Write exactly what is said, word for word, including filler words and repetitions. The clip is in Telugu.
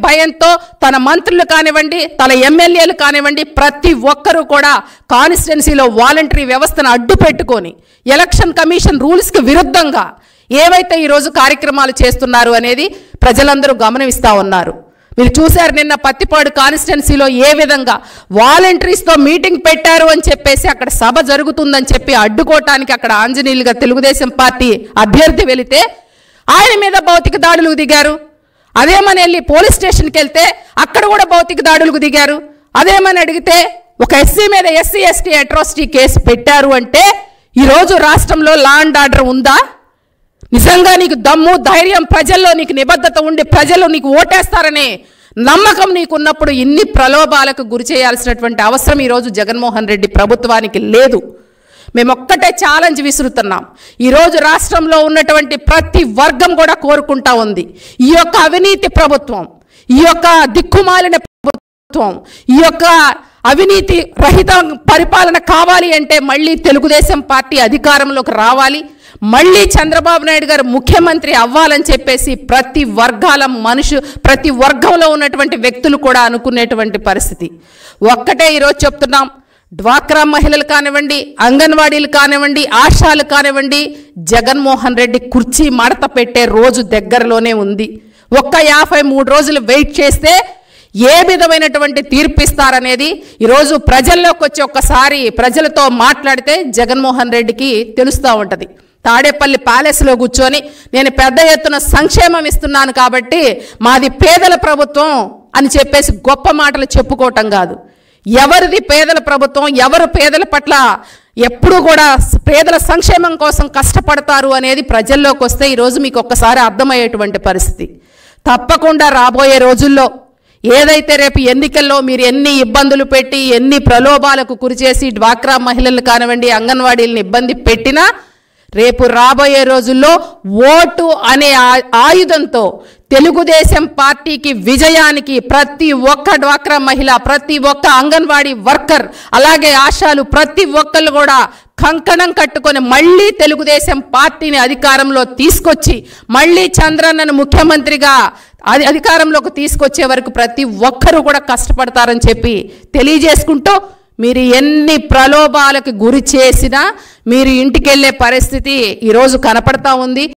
భయంతో తన మంత్రులు కానివ్వండి, తన ఎమ్మెల్యేలు కానివ్వండి, ప్రతి ఒక్కరూ కూడా కాన్స్టిట్యున్సీలో వాలంటరీ వ్యవస్థను అడ్డు పెట్టుకొని ఎలక్షన్ కమిషన్ రూల్స్కి విరుద్ధంగా ఏవైతే ఈరోజు కార్యక్రమాలు చేస్తున్నారు అనేది ప్రజలందరూ గమనిస్తూ ఉన్నారు. మీరు చూశారు నిన్న పత్తిపాడు కాన్స్టిట్యున్సీలో ఏ విధంగా వాలంటీర్స్తో మీటింగ్ పెట్టారు అని చెప్పేసి అక్కడ సభ జరుగుతుందని చెప్పి అడ్డుకోవటానికి అక్కడ ఆంజనేయులుగా తెలుగుదేశం పార్టీ అభ్యర్థి వెళితే ఆయన మీద భౌతిక దాడులకు దిగారు. అదేమని వెళ్ళి పోలీస్ స్టేషన్కి వెళ్తే అక్కడ కూడా భౌతిక దాడులకు దిగారు. అదేమని అడిగితే ఒక ఎస్సీ మీద ఎస్సీ ఎస్టీ అట్రాసిటీ కేసు పెట్టారు. అంటే ఈరోజు రాష్ట్రంలో లా అండ్ ఆర్డర్ ఉందా? నిజంగా నీకు దమ్ము ధైర్యం, ప్రజల్లో నీకు నిబద్ధత ఉండి ప్రజలు నీకు ఓటేస్తారనే నమ్మకం నీకున్నప్పుడు ఇన్ని ప్రలోభాలకు గురి చేయాల్సినటువంటి అవసరం ఈరోజు జగన్మోహన్ రెడ్డి ప్రభుత్వానికి లేదు. మేము ఒక్కటే ఛాలెంజ్ విసురుతున్నాం. ఈరోజు రాష్ట్రంలో ఉన్నటువంటి ప్రతి వర్గం కూడా కోరుకుంటా ఉంది, ఈ యొక్క అవినీతి ప్రభుత్వం, ఈ యొక్క దిక్కుమాలిన ప్రభుత్వం, ఈ యొక్క అవినీతి రహిత పరిపాలన కావాలి అంటే మళ్ళీ తెలుగుదేశం పార్టీ అధికారంలోకి రావాలి, మళ్ళీ చంద్రబాబు నాయుడు గారు ముఖ్యమంత్రి అవ్వాలని చెప్పేసి ప్రతి వర్గాల మనుషు ప్రతి వర్గంలో ఉన్నటువంటి వ్యక్తులు కూడా అనుకునేటువంటి పరిస్థితి. ఒక్కటే ఈరోజు చెప్తున్నాం, డ్వాక్రా మహిళలు కానివ్వండి, అంగన్వాడీలు కానివ్వండి, ఆశాలు కానివ్వండి, జగన్మోహన్ రెడ్డి కుర్చీ మడత పెట్టే రోజు దగ్గరలోనే ఉంది. ఒక్క యాభై మూడు రోజులు వెయిట్ చేస్తే ఏ విధమైనటువంటి తీర్పిస్తారనేది ఈరోజు ప్రజల్లోకి వచ్చి ఒక్కసారి ప్రజలతో మాట్లాడితే జగన్మోహన్ రెడ్డికి తెలుస్తూ ఉంటుంది. తాడేపల్లి ప్యాలెస్లో కూర్చొని నేను పెద్ద ఎత్తున సంక్షేమం ఇస్తున్నాను కాబట్టి మాది పేదల ప్రభుత్వం అని చెప్పేసి గొప్ప మాటలు చెప్పుకోవటం కాదు. ఎవరిది పేదల ప్రభుత్వం, ఎవరు పేదల పట్ల ఎప్పుడు కూడా పేదల సంక్షేమం కోసం కష్టపడతారు అనేది ప్రజల్లోకి వస్తే ఈరోజు మీకు ఒక్కసారి అర్థమయ్యేటువంటి పరిస్థితి. తప్పకుండా రాబోయే రోజుల్లో ఏదైతే రేపు ఎన్నికల్లో మీరు ఎన్ని ఇబ్బందులు పెట్టి ఎన్ని ప్రలోభాలకు గురిచేసి డ్వాక్రా మహిళలు కానివ్వండి, అంగన్వాడీలను ఇబ్బంది పెట్టినా రేపు రాబోయే రోజుల్లో ఓటు అనే ఆయుధంతో తెలుగుదేశం పార్టీకి విజయానికి ప్రతి ఒక్క డ్వాక్రా మహిళ, ప్రతి ఒక్క అంగన్వాడీ వర్కర్, అలాగే ఆశాలు ప్రతి ఒక్కళ్ళు కూడా కంకణం కట్టుకొని మళ్ళీ తెలుగుదేశం పార్టీని అధికారంలో తీసుకొచ్చి మళ్ళీ చంద్రన్నను ముఖ్యమంత్రిగా అది అధికారంలోకి తీసుకొచ్చే వరకు ప్రతి ఒక్కరూ కూడా కష్టపడతారని చెప్పి తెలియజేసుకుంటూ, మీరు ఎన్ని ప్రలోభాలకు గురి చేసినా మీరు ఇంటికి వెళ్ళే పరిస్థితి ఈరోజు కనపడతా ఉంది.